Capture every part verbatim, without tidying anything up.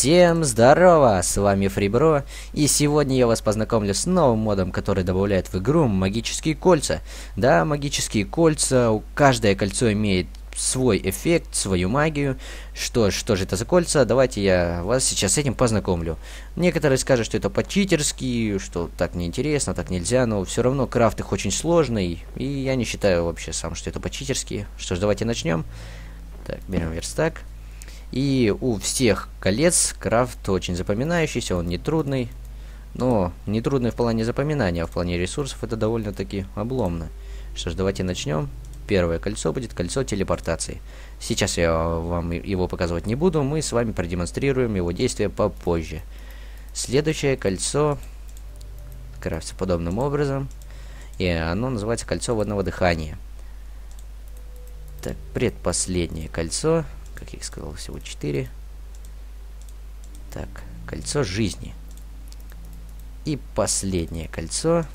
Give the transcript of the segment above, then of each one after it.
Всем здорово, с вами Фрибро, и сегодня я вас познакомлю с новым модом, который добавляет в игру магические кольца. Да, магические кольца, каждое кольцо имеет свой эффект, свою магию. Что ж, что же это за кольца? Давайте я вас сейчас с этим познакомлю. Некоторые скажут, что это по-читерски, что так неинтересно, так нельзя, но все равно крафт их очень сложный, и я не считаю вообще сам, что это по-читерски. Что ж, давайте начнем. Так, берем верстак. И у всех колец крафт очень запоминающийся, он не трудный. Но не трудный в плане запоминания, а в плане ресурсов это довольно-таки обломно. Что ж, давайте начнем. Первое кольцо будет кольцо телепортации. Сейчас я вам его показывать не буду, мы с вами продемонстрируем его действие попозже. Следующее кольцо крафтится подобным образом, и оно называется кольцо водного дыхания. Так, предпоследнее кольцо, как я и сказал, всего четыре. Так, кольцо жизни. И последнее кольцо,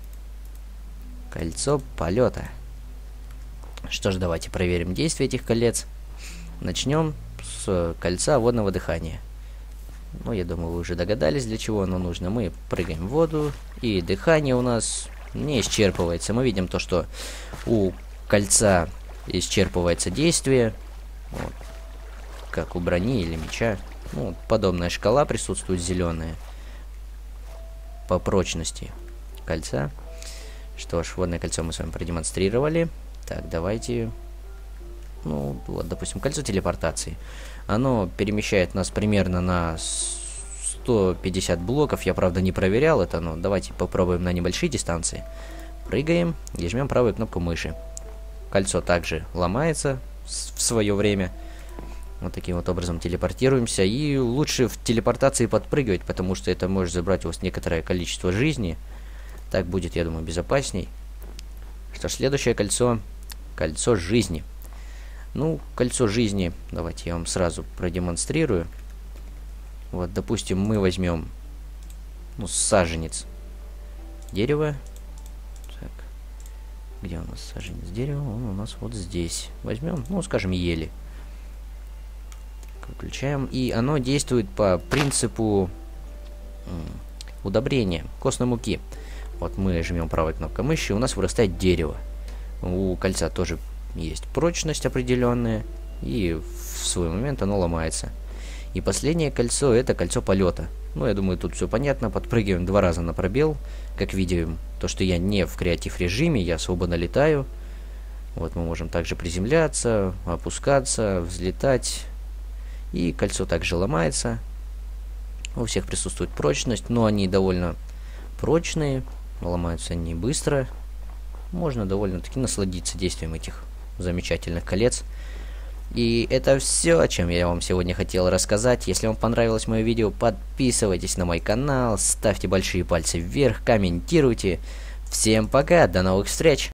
кольцо полета. Что ж, давайте проверим действие этих колец. Начнем с кольца водного дыхания. Ну, я думаю, вы уже догадались, для чего оно нужно. Мы прыгаем в воду, и дыхание у нас не исчерпывается. Мы видим то, что у кольца исчерпывается действие, вот, как у брони или меча. Ну, подобная шкала присутствует, зеленая, по прочности кольца. Что ж, водное кольцо мы с вами продемонстрировали. Так, давайте, ну, вот, допустим, кольцо телепортации. Оно перемещает нас примерно на сто пятьдесят блоков. Я, правда, не проверял это, но давайте попробуем на небольшие дистанции. Прыгаем и жмем правую кнопку мыши. Кольцо также ломается в свое время. Вот таким вот образом телепортируемся. И лучше в телепортации подпрыгивать, потому что это может забрать у вас некоторое количество жизни. Так будет, я думаю, безопасней. Что ж, следующее кольцо. Кольцо жизни. Ну, кольцо жизни, давайте я вам сразу продемонстрирую. Вот, допустим, мы возьмем, ну, саженец дерева. Так, где у нас саженец дерева? Он у нас вот здесь. Возьмем, ну, скажем, ели. Включаем. И оно действует по принципу удобрения костной муки. Вот мы жмем правой кнопкой мыши, у нас вырастает дерево. У кольца тоже есть прочность определенная, и в свой момент оно ломается. И последнее кольцо — это кольцо полета. Ну, я думаю, тут все понятно. Подпрыгиваем два раза на пробел. Как видим, то, что я не в креатив режиме, я свободно летаю. Вот мы можем также приземляться, опускаться, взлетать. И кольцо также ломается. У всех присутствует прочность, но они довольно прочные. Ломаются они быстро. Можно довольно-таки насладиться действием этих замечательных колец. И это все, о чем я вам сегодня хотел рассказать. Если вам понравилось мое видео, подписывайтесь на мой канал, ставьте большие пальцы вверх, комментируйте. Всем пока, до новых встреч!